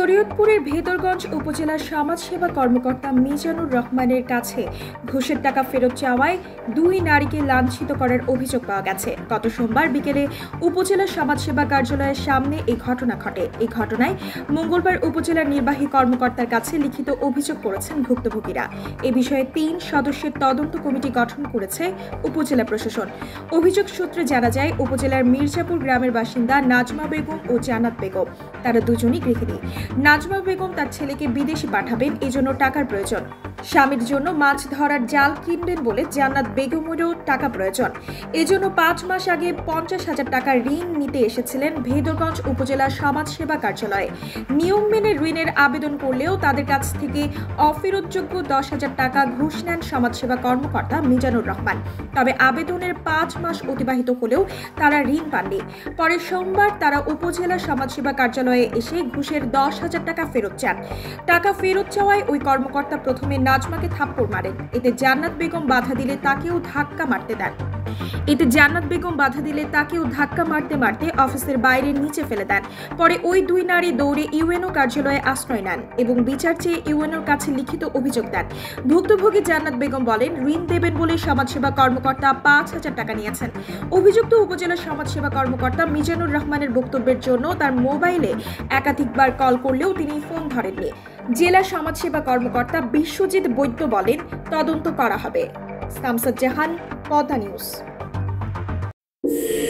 শরীয়তপুরের ভেদরগঞ্জ উপজেলার সমাজসেবা কর্মকর্তা মিজানুর রহমানের কাছে ঘুষের টাকা ফেরত চাওয়ায় দুই নারীকে লাঞ্ছিত করার অভিযোগ পাওয়া গেছে। গত সোমবার বিকেলে উপজেলা সমাজসেবা কার্যালয়ের সামনে এই ঘটনা ঘটে। এই ঘটনায় মঙ্গলবার উপজেলার নির্বাহী কর্মকর্তার কাছে লিখিত অভিযোগ করেছেন ভুক্তভোগীরা। এ বিষয়ে ৩ সদস্যের তদন্ত কমিটি গঠন করেছে উপজেলা প্রশাসন। অভিযোগ সূত্রে জানা যায়, উপজেলার মির্জাপুর গ্রামের বাসিন্দা নাজমা বেগম ও জান্নাত বেগম, তারা দুজনই গৃহিণী। নাজমা বেগম তার ছেলেকে বিদেশে পাঠাবেন, এজন্য টাকার প্রয়োজন। স্বামীর জন্য মাছ ধরার জাল কিনবেন বলে জান্নাত বেগমেরও টাকা প্রয়োজন। এজন্য ৫ মাস আগে ৫০,০০০ টাকা ঋণ নিতে এসেছিলেন ভেদরগঞ্জ উপজেলা সমাজসেবা কার্যালয়ে। নিয়ম মেনে ঋণের আবেদন করলেও তাদের কাছ থেকে অফেরতযোগ্য ১০,০০০ টাকা ঘুষ নেন সমাজসেবা কর্মকর্তা মিজানুর রহমান। তবে আবেদনের ৫ মাস অতিবাহিত হলেও তারা ঋণ পাননি। পরে সোমবার তারা উপজেলা সমাজসেবা কার্যালয়ে এসে ঘুষের ১০,০০০ টাকা ফেরত চান। টাকা ফেরত চাওয়ায় ওই কর্মকর্তা প্রথমে নাজমাকে থাপ্পড় মারেন। এতে জান্নাত বেগম বাধা দিলে তাকেও ধাক্কা মারতে অফিসের বাইরে নিচে ফেলে দেন। পরে ওই দুই নারী দৌড়ে ইউএনও কার্যালয়ে আশ্রয় নেন এবং বিচার চেয়ে ইউএনওর কাছে লিখিত অভিযোগ দেন। ভুক্তভোগী জান্নাত বেগম বলেন, ঋণ দেবেন বলে সমাজসেবা কর্মকর্তা ৫,০০০ টাকা নিয়েছেন। অভিযুক্ত উপজেলা সমাজসেবা কর্মকর্তা মিজানুর রহমানের বক্তব্যের জন্য তার মোবাইলে একাধিকবার কল করলেও তিনি ফোন ধরেননি। জেলা সমাজসেবা কর্মকর্তা বিশ্বজিৎ বৈদ্য বলেন, তদন্ত করা হবে। শামসাদ জাহান, পদ্মা নিউজ।